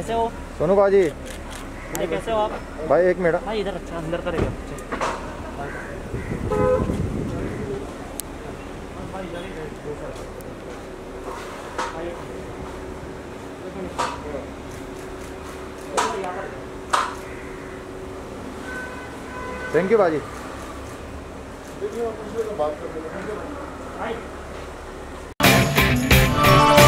कैसे हो सोनू बाजी? भाई? कैसे हो आप भाई एक मिनट। भाई? इधर अच्छा अंदर करेगा थैंक यू बाजी। बात कर